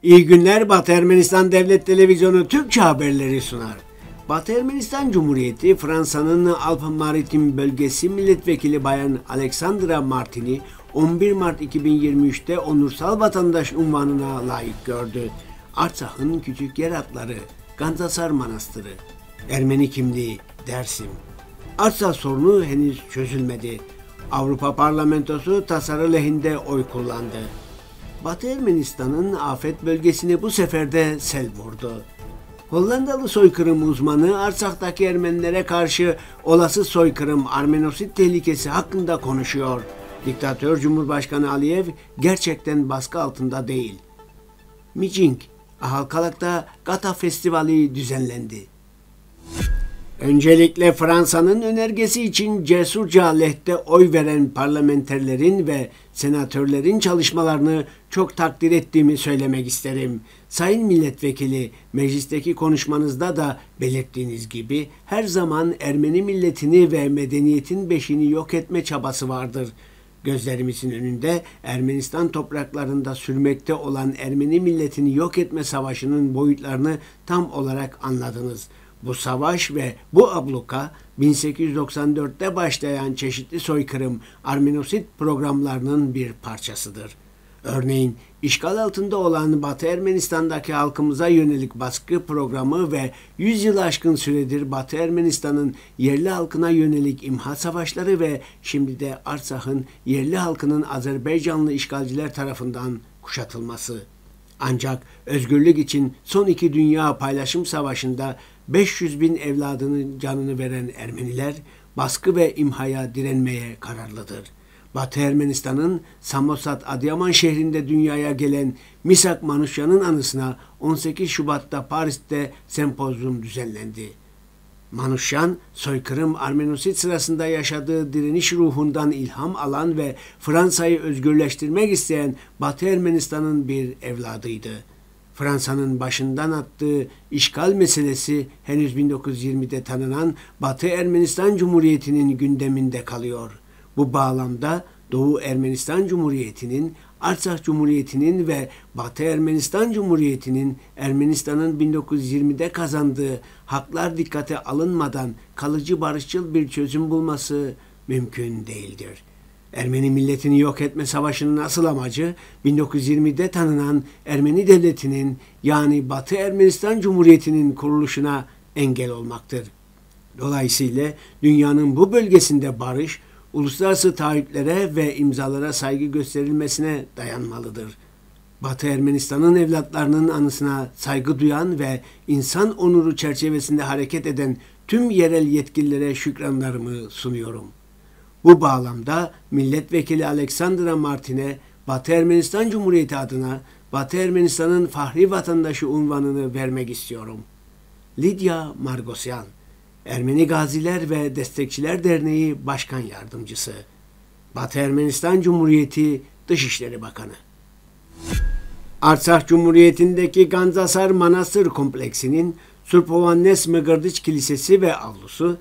İyi günler, Batı Ermenistan Devlet Televizyonu Türkçe haberleri sunar. Batı Ermenistan Cumhuriyeti, Fransa'nın Alpes Maritim Bölgesi Milletvekili Bayan Alexandra Martin'i 11 Mart 2023'te onursal vatandaş unvanına layık gördü. Artsak'ın küçük yer adları, Gandzasar Manastırı, Ermeni kimliği, Dersim. Artsak sorunu henüz çözülmedi. Avrupa Parlamentosu tasarı lehinde oy kullandı. Batı Ermenistan'ın afet bölgesini bu sefer de sel vurdu. Hollandalı soykırım uzmanı Arsak'taki Ermenilere karşı olası soykırım, Armenosit tehlikesi hakkında konuşuyor. Diktatör Cumhurbaşkanı Aliyev gerçekten baskı altında değil. Mijing, Ahalkalak'ta Gata Festivali düzenlendi. Öncelikle Fransa'nın önergesi için cesurca lehte oy veren parlamenterlerin ve senatörlerin çalışmalarını çok takdir ettiğimi söylemek isterim. Sayın Milletvekili, meclisteki konuşmanızda da belirttiğiniz gibi her zaman Ermeni milletini ve medeniyetin beşiğini yok etme çabası vardır. Gözlerimizin önünde Ermenistan topraklarında sürmekte olan Ermeni milletini yok etme savaşının boyutlarını tam olarak anladınız. Bu savaş ve bu abluka 1894'te başlayan çeşitli soykırım, Armenosit programlarının bir parçasıdır. Örneğin işgal altında olan Batı Ermenistan'daki halkımıza yönelik baskı programı ve 100 yıl aşkın süredir Batı Ermenistan'ın yerli halkına yönelik imha savaşları ve şimdi de Arsak'ın yerli halkının Azerbaycanlı işgalciler tarafından kuşatılması. Ancak özgürlük için son iki dünya paylaşım savaşında 500 bin evladının canını veren Ermeniler baskı ve imhaya direnmeye kararlıdır. Batı Ermenistan'ın Samosat Adıyaman şehrinde dünyaya gelen Misak Manuşyan'ın anısına 18 Şubat'ta Paris'te sempozyum düzenlendi. Manuşyan, soykırım Armenosit sırasında yaşadığı direniş ruhundan ilham alan ve Fransa'yı özgürleştirmek isteyen Batı Ermenistan'ın bir evladıydı. Fransa'nın başından attığı işgal meselesi henüz 1920'de tanınan Batı Ermenistan Cumhuriyeti'nin gündeminde kalıyor. Bu bağlamda Doğu Ermenistan Cumhuriyeti'nin, Artsak Cumhuriyeti'nin ve Batı Ermenistan Cumhuriyeti'nin Ermenistan'ın 1920'de kazandığı haklar dikkate alınmadan kalıcı barışçıl bir çözüm bulması mümkün değildir. Ermeni milletini yok etme savaşının asıl amacı 1920'de tanınan Ermeni devletinin yani Batı Ermenistan Cumhuriyeti'nin kuruluşuna engel olmaktır. Dolayısıyla dünyanın bu bölgesinde barış, uluslararası taahhütlere ve imzalara saygı gösterilmesine dayanmalıdır. Batı Ermenistan'ın evlatlarının anısına saygı duyan ve insan onuru çerçevesinde hareket eden tüm yerel yetkililere şükranlarımı sunuyorum. Bu bağlamda Milletvekili Alexandra Martin'e Batı Ermenistan Cumhuriyeti adına Batı Ermenistan'ın fahri vatandaşı unvanını vermek istiyorum. Lidya Margosyan, Ermeni Gaziler ve Destekçiler Derneği Başkan Yardımcısı, Batı Ermenistan Cumhuriyeti Dışişleri Bakanı. Artsakh Cumhuriyeti'ndeki Gandzasar Manastır Kompleksi'nin Surpovannes Megırdiç Kilisesi ve avlusu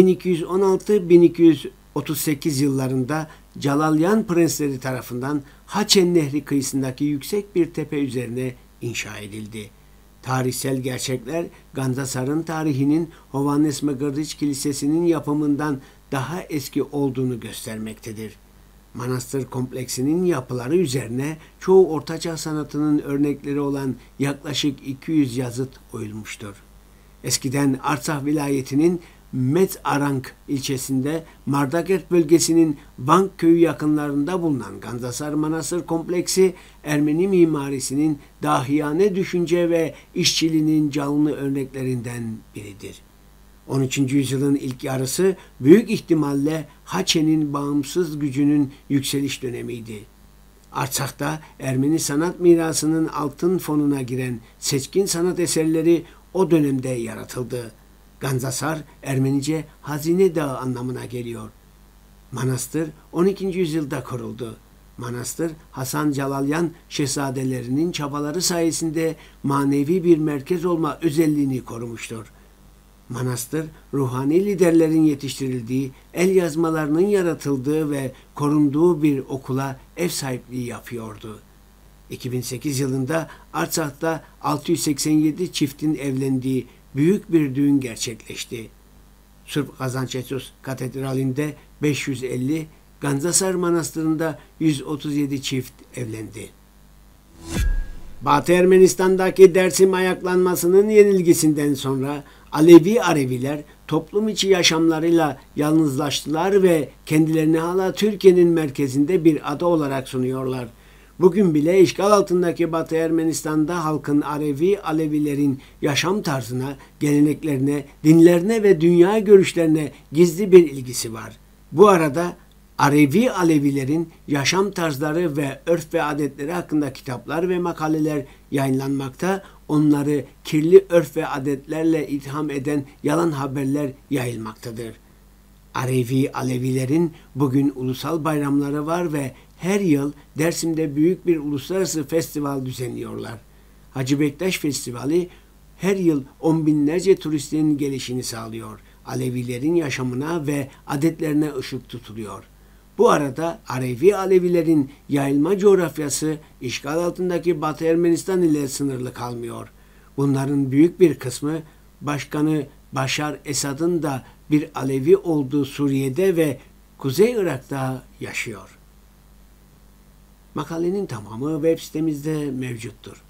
1216-1238 yıllarında Calalyan prensleri tarafından Haçen Nehri kıyısındaki yüksek bir tepe üzerine inşa edildi. Tarihsel gerçekler Gandzasar'ın tarihinin Hovannes Megırdiç Kilisesi'nin yapımından daha eski olduğunu göstermektedir. Manastır kompleksinin yapıları üzerine çoğu Ortaçağ sanatının örnekleri olan yaklaşık 200 yazıt oyulmuştur. Eskiden Artsakh vilayetinin Mezarang ilçesinde Mardagert bölgesinin Vank köyü yakınlarında bulunan Gandzasar Manastır kompleksi Ermeni mimarisinin dahiyane düşünce ve işçiliğinin canlı örneklerinden biridir. 13. yüzyılın ilk yarısı büyük ihtimalle Haçen'in bağımsız gücünün yükseliş dönemiydi. Artsak'ta Ermeni sanat mirasının altın fonuna giren seçkin sanat eserleri o dönemde yaratıldı. Gandzasar, Ermenice hazine dağı anlamına geliyor. Manastır 12. yüzyılda kuruldu. Manastır, Hasan Calalyan şehzadelerinin çabaları sayesinde manevi bir merkez olma özelliğini korumuştur. Manastır, ruhani liderlerin yetiştirildiği, el yazmalarının yaratıldığı ve korunduğu bir okula ev sahipliği yapıyordu. 2008 yılında Artsak'ta 687 çiftin evlendiği büyük bir düğün gerçekleşti. Sırp Kazançesus Katedrali'nde 550, Gandzasar Manastırı'nda 137 çift evlendi. Batı Ermenistan'daki Dersim ayaklanmasının yenilgisinden sonra Aleviler toplum içi yaşamlarıyla yalnızlaştılar ve kendilerini hala Türkiye'nin merkezinde bir ada olarak sunuyorlar. Bugün bile işgal altındaki Batı Ermenistan'da halkın Alevilerin yaşam tarzına, geleneklerine, dinlerine ve dünya görüşlerine gizli bir ilgisi var. Bu arada Alevilerin yaşam tarzları ve örf ve adetleri hakkında kitaplar ve makaleler yayınlanmakta, onları kirli örf ve adetlerle itham eden yalan haberler yayılmaktadır. Alevilerin bugün ulusal bayramları var ve her yıl Dersim'de büyük bir uluslararası festival düzenliyorlar. Hacı Bektaş Festivali her yıl on binlerce turistin gelişini sağlıyor. Alevilerin yaşamına ve adetlerine ışık tutuluyor. Bu arada Alevilerin yayılma coğrafyası işgal altındaki Batı Ermenistan ile sınırlı kalmıyor. Bunların büyük bir kısmı Başkanı Başar Esad'ın da bir Alevi olduğu Suriye'de ve Kuzey Irak'ta yaşıyor. Makalenin tamamı web sitemizde mevcuttur.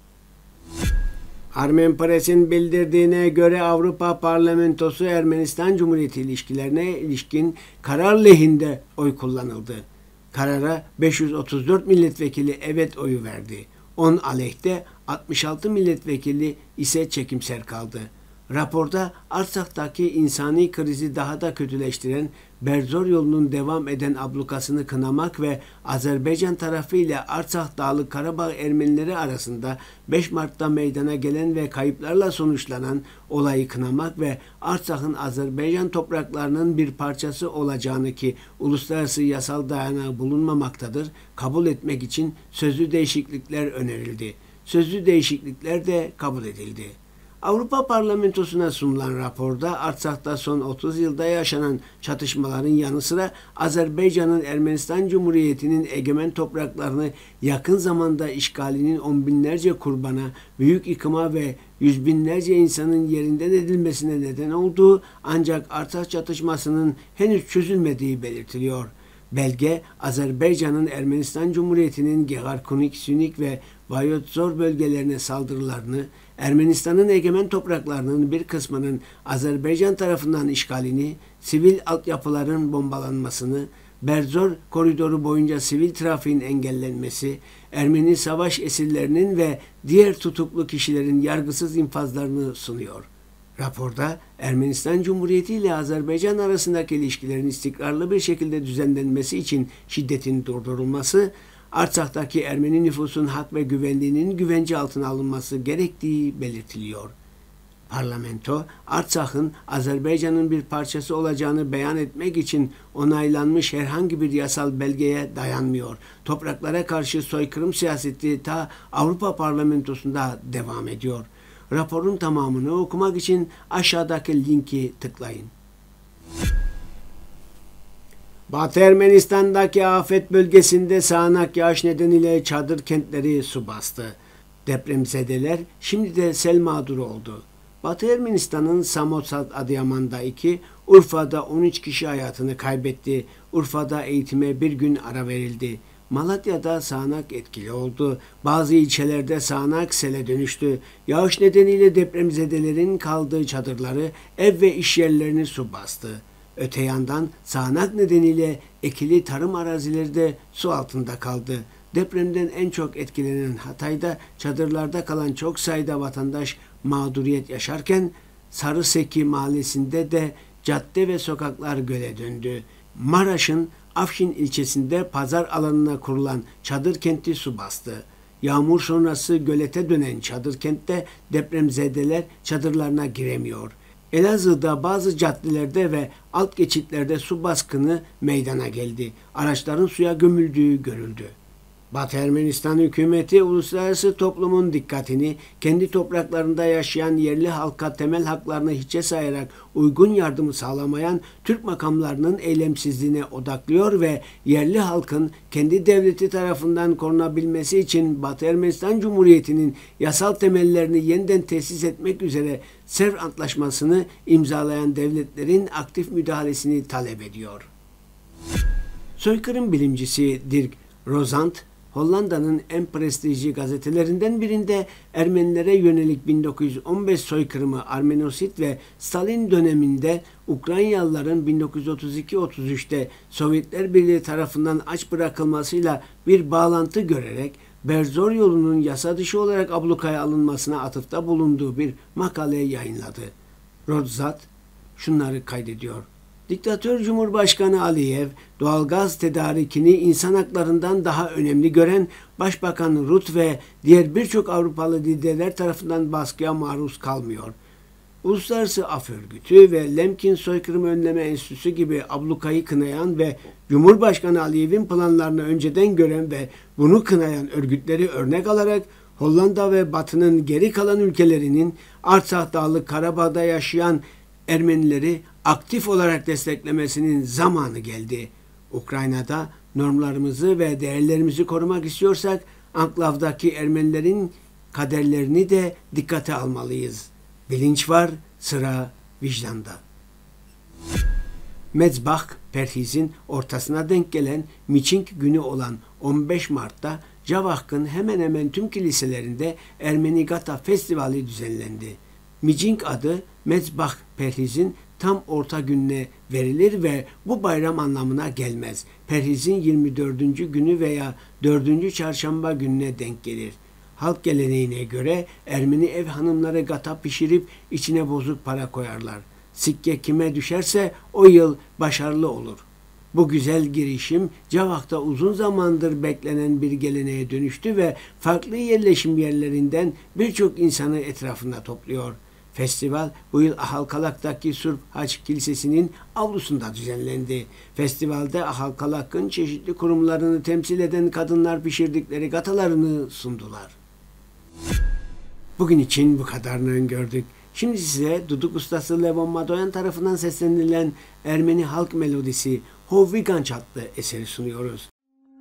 Armen Press'in bildirdiğine göre Avrupa Parlamentosu Ermenistan Cumhuriyeti ilişkilerine ilişkin karar lehinde oy kullanıldı. Karara 534 milletvekili evet oyu verdi. 10 aleyhte 66 milletvekili ise çekimser kaldı. Raporda Artsak'taki insani krizi daha da kötüleştiren Berzor yolunun devam eden ablukasını kınamak ve Azerbaycan tarafı ile Artsak Dağlık Karabağ Ermenileri arasında 5 Mart'ta meydana gelen ve kayıplarla sonuçlanan olayı kınamak ve Artsak'ın Azerbaycan topraklarının bir parçası olacağını ki uluslararası yasal dayanağı bulunmamaktadır, kabul etmek için sözlü değişiklikler önerildi. Sözlü değişiklikler de kabul edildi. Avrupa Parlamentosu'na sunulan raporda Artsak'ta son 30 yılda yaşanan çatışmaların yanı sıra Azerbaycan'ın Ermenistan Cumhuriyeti'nin egemen topraklarını yakın zamanda işgalinin on binlerce kurbana, büyük yıkıma ve yüz binlerce insanın yerinden edilmesine neden olduğu ancak Artsak çatışmasının henüz çözülmediği belirtiliyor. Belge, Azerbaycan'ın Ermenistan Cumhuriyeti'nin Gegarkunik, Sünik ve Vayotzor bölgelerine saldırılarını, Ermenistan'ın egemen topraklarının bir kısmının Azerbaycan tarafından işgalini, sivil altyapıların bombalanmasını, Berzor koridoru boyunca sivil trafiğin engellenmesi, Ermeni savaş esirlerinin ve diğer tutuklu kişilerin yargısız infazlarını sunuyor. Raporda Ermenistan Cumhuriyeti ile Azerbaycan arasındaki ilişkilerin istikrarlı bir şekilde düzenlenmesi için şiddetin durdurulması, Artsak'taki Ermeni nüfusun hak ve güvenliğinin güvence altına alınması gerektiği belirtiliyor. Parlamento, Artsak'ın Azerbaycan'ın bir parçası olacağını beyan etmek için onaylanmış herhangi bir yasal belgeye dayanmıyor. Topraklara karşı soykırım siyaseti ta Avrupa Parlamentosu'nda devam ediyor. Raporun tamamını okumak için aşağıdaki linki tıklayın. Batı Ermenistan'daki afet bölgesinde sağanak yağış nedeniyle çadır kentleri su bastı. Depremzedeler şimdi de sel mağduru oldu. Batı Ermenistan'ın Samosat Adıyaman'da 2, Urfa'da 13 kişi hayatını kaybetti. Urfa'da eğitime bir gün ara verildi. Malatya'da sağanak etkili oldu. Bazı ilçelerde sağanak sele dönüştü. Yağış nedeniyle depremzedelerin kaldığı çadırları, ev ve iş yerlerini su bastı. Öte yandan sağanak nedeniyle ekili tarım arazileri de su altında kaldı. Depremden en çok etkilenen Hatay'da çadırlarda kalan çok sayıda vatandaş mağduriyet yaşarken Sarıseki mahallesinde de cadde ve sokaklar göle döndü. Maraş'ın Afşin ilçesinde pazar alanına kurulan çadır kenti su bastı. Yağmur sonrası gölete dönen çadır kentte depremzedeler çadırlarına giremiyor. Elazığ'da bazı caddelerde ve alt geçitlerde su baskını meydana geldi. Araçların suya gömüldüğü görüldü. Batı Ermenistan hükümeti uluslararası toplumun dikkatini kendi topraklarında yaşayan yerli halka temel haklarını hiçe sayarak uygun yardımı sağlamayan Türk makamlarının eylemsizliğine odaklıyor ve yerli halkın kendi devleti tarafından korunabilmesi için Batı Ermenistan Cumhuriyeti'nin yasal temellerini yeniden tesis etmek üzere Sevr Antlaşması'nı imzalayan devletlerin aktif müdahalesini talep ediyor. Soykırım bilimcisi Dirk Rozant, Hollanda'nın en prestijli gazetelerinden birinde Ermenilere yönelik 1915 soykırımı Armenosit ve Stalin döneminde Ukraynalıların 1932-33'te Sovyetler Birliği tarafından aç bırakılmasıyla bir bağlantı görerek Berzor yolunun yasa dışı olarak ablukaya alınmasına atıfta bulunduğu bir makale yayınladı. Rozant şunları kaydediyor. Diktatör Cumhurbaşkanı Aliyev, doğalgaz tedarikini insan haklarından daha önemli gören Başbakan Rutte ve diğer birçok Avrupalı liderler tarafından baskıya maruz kalmıyor. Uluslararası Af Örgütü ve Lemkin Soykırım Önleme Enstitüsü gibi ablukayı kınayan ve Cumhurbaşkanı Aliyev'in planlarını önceden gören ve bunu kınayan örgütleri örnek alarak Hollanda ve Batı'nın geri kalan ülkelerinin Artsakh Dağlık Karabağ'da yaşayan Ermenileri aktif olarak desteklemesinin zamanı geldi. Ukrayna'da normlarımızı ve değerlerimizi korumak istiyorsak anklavdaki Ermenilerin kaderlerini de dikkate almalıyız. Bilinç var, sıra vicdanda. Mezbah Perhiz'in ortasına denk gelen Miçing günü olan 15 Mart'ta Cavahk'ın hemen hemen tüm kiliselerinde Ermeni Gata Festivali düzenlendi. Miçing adı Mezbah Perhiz'in tam orta gününe verilir ve bu bayram anlamına gelmez. Perhiz'in 24. günü veya 4. çarşamba gününe denk gelir. Halk geleneğine göre Ermeni ev hanımları gata pişirip içine bozuk para koyarlar. Sikke kime düşerse o yıl başarılı olur. Bu güzel girişim Cavahk'ta uzun zamandır beklenen bir geleneğe dönüştü ve farklı yerleşim yerlerinden birçok insanı etrafında topluyor. Festival bu yıl Ahalkalak'taki Surp Haç Kilisesi'nin avlusunda düzenlendi. Festivalde Ahalkalak'ın çeşitli kurumlarını temsil eden kadınlar pişirdikleri gatalarını sundular. Bugün için bu kadarını öngördük. Şimdi size duduk ustası Levon Madoyan tarafından seslenilen Ermeni halk melodisi Hoviganç adlı eseri sunuyoruz.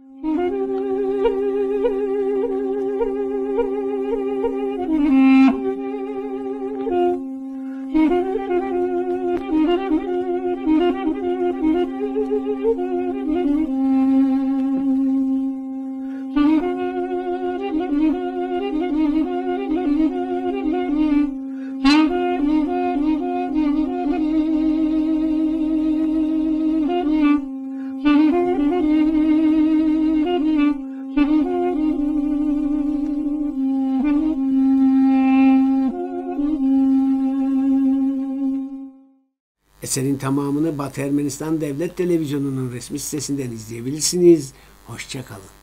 Eserin tamamını Batı Ermenistan Devlet Televizyonu'nun resmi sitesinden izleyebilirsiniz. Hoşça kalın.